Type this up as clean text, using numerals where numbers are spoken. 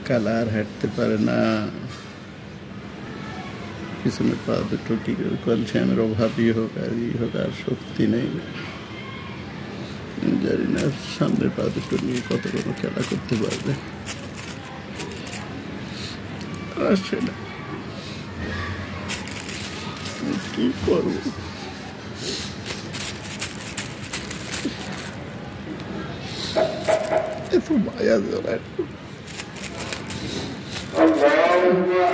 কালা আর হাঁটতে পারে না, পিছনে পা দুটো কি করে ক্যালসিয়ামের অভাবই হোক আর ই হোক, আর শক্তি নেই। জানি না সামনের পা দুটো নিয়ে কত কোনো খেলা করতে পারবে। আসছে না, কি করবো? এত মায়া জড়ায়।